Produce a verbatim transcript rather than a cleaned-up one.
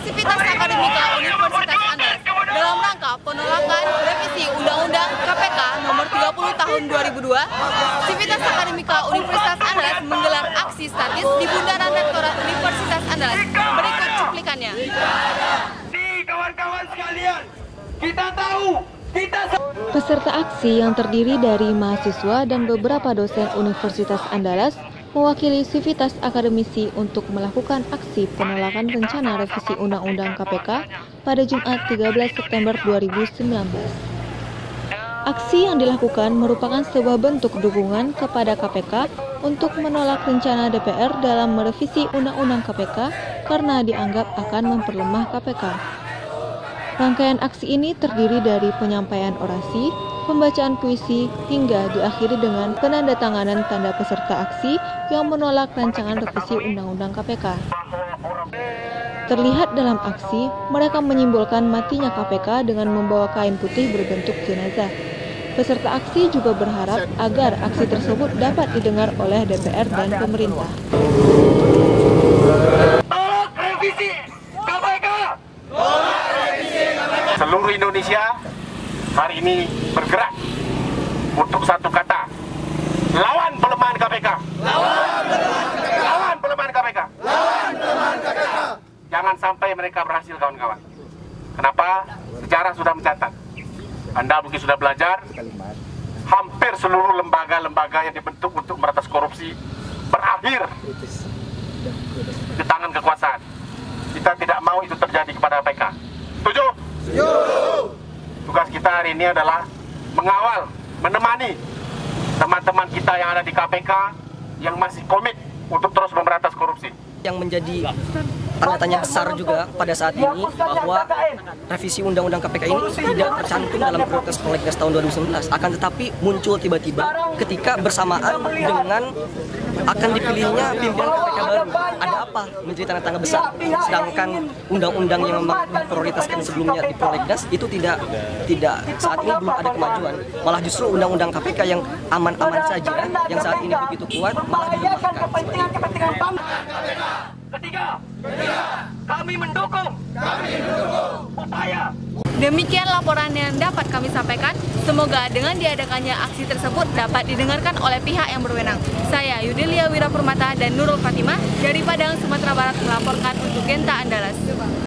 Sivitas Akademika Universitas Andalas dalam rangka penolakan revisi Undang-Undang K P K nomor tiga puluh tahun dua ribu dua, Sivitas Akademika Universitas Andalas menggelar aksi statis di Bundaran Rektorat Universitas Andalas. Berikut cuplikannya. Di kawan-kawan sekalian, kita tahu kita Peserta aksi yang terdiri dari mahasiswa dan beberapa dosen Universitas Andalas mewakili Sivitas Akademisi untuk melakukan aksi penolakan rencana revisi Undang-Undang K P K pada Jumat tiga belas September dua ribu sembilan belas. Aksi yang dilakukan merupakan sebuah bentuk dukungan kepada K P K untuk menolak rencana D P R dalam merevisi Undang-Undang K P K karena dianggap akan memperlemah K P K. Rangkaian aksi ini terdiri dari penyampaian orasi, pembacaan puisi, hingga diakhiri dengan penandatanganan tanda peserta aksi yang menolak rancangan revisi Undang-Undang K P K. Terlihat dalam aksi, mereka menyimbolkan matinya K P K dengan membawa kain putih berbentuk jenazah. Peserta aksi juga berharap agar aksi tersebut dapat didengar oleh D P R dan pemerintah. tolak revisi K P K. Seluruh Indonesia hari ini bergerak untuk satu kata: lawan pelemahan K P K. Lawan pelemahan K P K. Lawan pelemahan K P K. Lawan pelemahan K P K. Jangan sampai mereka berhasil, kawan-kawan. Kenapa? Sejarah sudah mencatat. Anda mungkin sudah belajar, hampir seluruh lembaga-lembaga yang dibentuk untuk merantas korupsi berakhir di tangan kekuasaan. Kita tidak mau itu terjadi kepada K P K. Setuju? Tugas kita hari ini adalah mengawal, menemani teman-teman kita yang ada di K P K yang masih komit untuk terus memberantas korupsi. Yang menjadi tanda tanya besar juga pada saat ini bahwa revisi Undang-Undang K P K ini tidak tercantum dalam prioritas prolegnas tahun dua ribu sembilan belas, akan tetapi muncul tiba-tiba ketika bersamaan dengan akan dipilihnya pimpinan K P K baru. Ada apa? Menjadi tanda tanya besar. Sedangkan undang-undang yang memang diprioritaskan sebelumnya di prolegnas itu tidak tidak saat ini belum ada kemajuan. Malah justru undang-undang K P K yang aman-aman saja, yang saat ini begitu kuat, malah dilemahkan. Ketiga, kami mendukung, kami mendukung upaya. Demikian laporan yang dapat kami sampaikan. Semoga dengan diadakannya aksi tersebut dapat didengarkan oleh pihak yang berwenang. Saya Yudelia Wirapurmata dan Nurul Fatimah dari Padang, Sumatera Barat melaporkan untuk Genta Andalas.